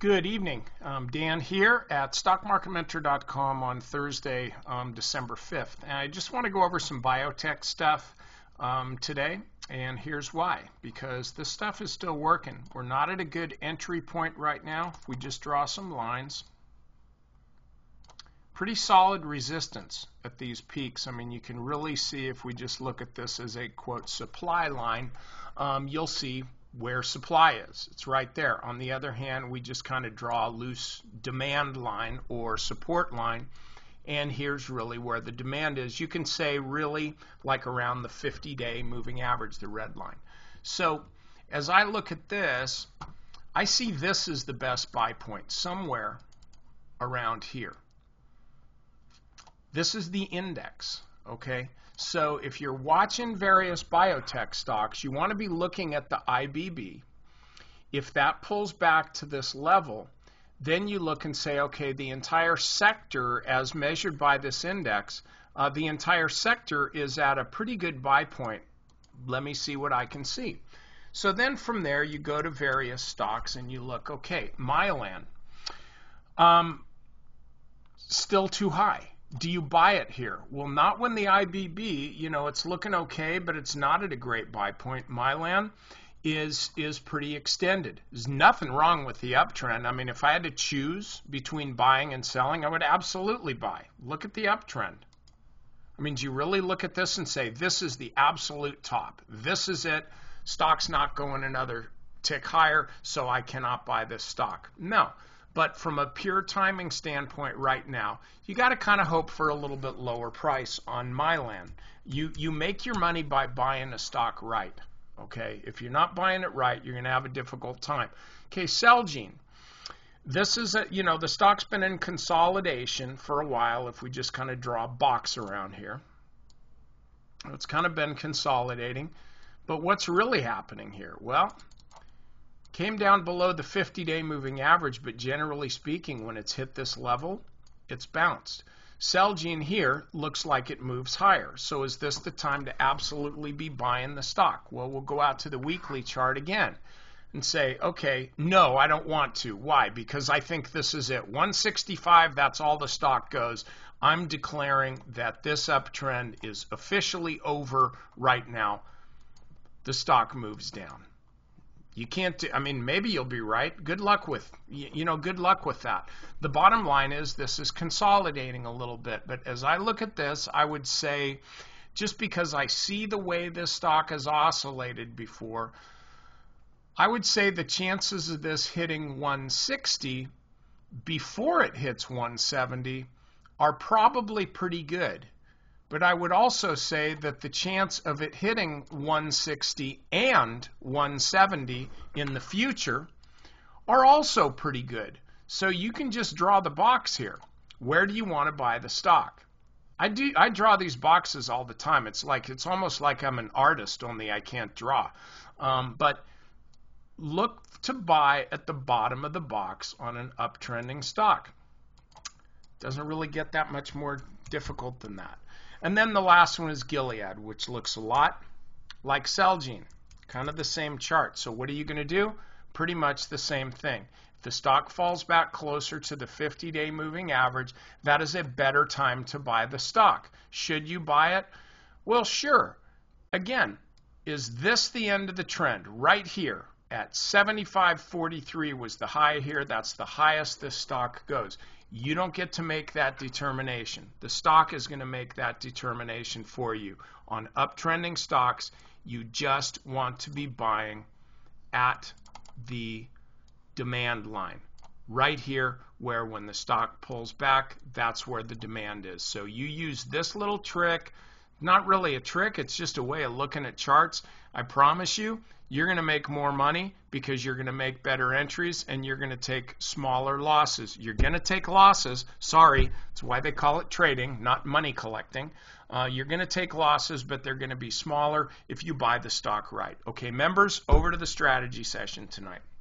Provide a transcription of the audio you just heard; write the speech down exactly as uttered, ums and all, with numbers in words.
Good evening. Um, Dan here at stock market mentor dot com on Thursday, um, December fifth. And I just want to go over some biotech stuff um, today. And here's why. Because this stuff is still working. We're not at a good entry point right now. If we just draw some lines. Pretty solid resistance at these peaks. I mean, you can really see if we just look at this as a, quote, supply line, um, you'll see where supply is. It's right there. On the other hand, we just kind of draw a loose demand line or support line, and here's really where the demand is. You can say really like around the fifty day moving average, the red line. So as I look at this, I see this as the best buy point somewhere around here. This is the index, okay? So if you're watching various biotech stocks, you want to be looking at the I B B. If that pulls back to this level, then you look and say, okay, the entire sector as measured by this index, uh, the entire sector is at a pretty good buy point. Let me see what I can see. So then from there, you go to various stocks and you look, okay, M Y L, um, still too high. Do you buy it here? Well, not when the I B B, you know, it's looking okay, but it's not at a great buy point. M Y L is is pretty extended. There's nothing wrong with the uptrend. I mean, if I had to choose between buying and selling, I would absolutely buy. Look at the uptrend. I mean, do you really look at this and say, this is the absolute top? This is it. Stock's not going another tick higher, so I cannot buy this stock. No. But from a pure timing standpoint right now, you got to kind of hope for a little bit lower price on M Y L. You, you make your money by buying a stock right, okay? If you're not buying it right, you're going to have a difficult time. Okay, C E L G. This is, a, you know, the stock's been in consolidation for a while if we just kind of draw a box around here. It's kind of been consolidating. But what's really happening here? Well, came down below the fifty day moving average, but generally speaking, when it's hit this level, it's bounced. C E L G in here looks like it moves higher. So is this the time to absolutely be buying the stock? Well, we'll go out to the weekly chart again and say, okay, no, I don't want to. Why? Because I think this is it. one sixty-five, that's all the stock goes. I'm declaring that this uptrend is officially over right now. The stock moves down. You can't do, I mean, maybe you'll be right. Good luck with, you know, good luck with that. The bottom line is this is consolidating a little bit. But as I look at this, I would say just because I see the way this stock has oscillated before, I would say the chances of this hitting one sixty before it hits one seventy are probably pretty good. But I would also say that the chance of it hitting one sixty and one seventy in the future are also pretty good. So you can just draw the box here. Where do you want to buy the stock? I do. I draw these boxes all the time. It's like it's almost like I'm an artist, only I can't draw. Um, but look to buy at the bottom of the box on an uptrending stock. Doesn't really get that much more difficult than that. And then the last one is Gilead, which looks a lot like C E L G, kind of the same chart. So what are you going to do? Pretty much the same thing. If the stock falls back closer to the fifty day moving average, that is a better time to buy the stock. Should you buy it? Well, sure. Again, is this the end of the trend? Right here at seventy-five forty-three was the high here. That's the highest this stock goes. You don't get to make that determination. The stock is going to make that determination for you. On uptrending stocks, you just want to be buying at the demand line. Right here, where when the stock pulls back, that's where the demand is. So you use this little trick. Not really a trick, it's just a way of looking at charts. I promise you, you're going to make more money because you're going to make better entries and you're going to take smaller losses. You're going to take losses. Sorry, that's why they call it trading, not money collecting. Uh, you're going to take losses, but they're going to be smaller if you buy the stock right. Okay, members, over to the strategy session tonight.